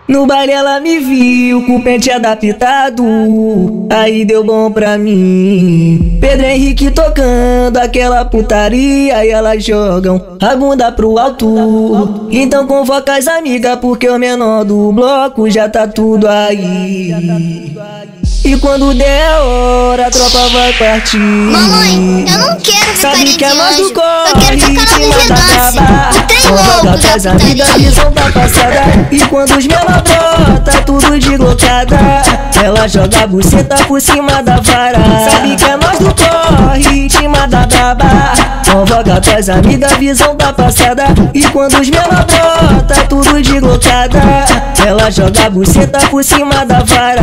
No baile ela me viu com o pente adaptado, aí deu bom pra mim. Pedro Henrique tocando aquela putaria e elas jogam a bunda pro alto. Então convoca as amigas porque o menor do bloco já tá tudo aí. E quando der a hora, a tropa vai partir. Mamãe, eu não quero ver Sabe que é mais do eu corre, quero tocar no vigilância. O trem louco da as amigas, visão tá passada. E quando os menor brota, tudo de glocada, ela joga a buceta por cima da vara. Sabe que é nós do corre, ritma da braba. Convoca tuas amigas, visão tá passada. E quando os menor brota, tudo de glocada, ela joga a buceta por cima da vara.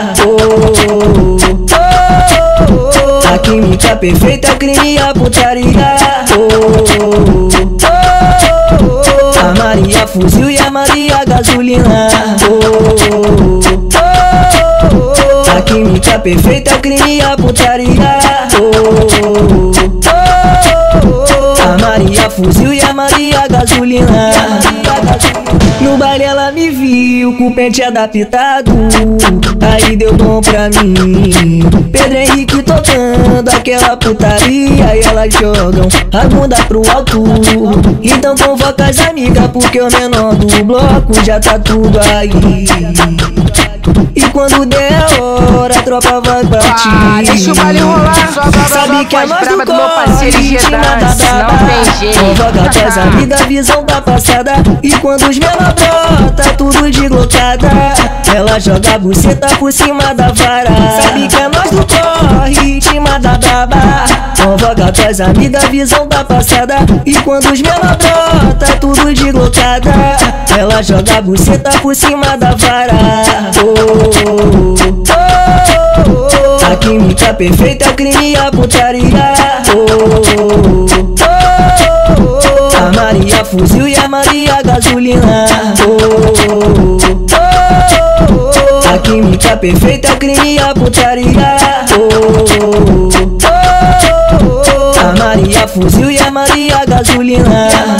A química perfeita é o crime e a putaria. A Maria fuzil e a Maria gasolina. A química perfeita é o crime e a putaria. A Maria fuzil e a Maria gasolina. No baile ela me viu com o pente adaptado, aí deu bom pra mim. Pedro Henrique tocando aquela putaria e elas jogam a bunda pro alto. Então convoca as amigas porque o menor do bloco já tá tudo aí. E quando der a hora, a tropa vai partir. Deixa o baile rolar, sabe que é mais do meu parceiro G-Dance, não tem jeito. Convoca tuas amigas, visão da passada. E quando os menor brota, tudo de glocada, ela joga a buceta por cima da vara. Sabe que é nós do corre, ritma da braba. Convoca tuas amigas, visão da passada. E quando os menor brota, tudo de glocada, ela joga a buceta por cima da vara. A química perfeita é o crime e a putaria. A Maria fuzil e a Maria gasolina. A química perfeita é o crime e a putaria. A Maria fuzil e a Maria gasolina.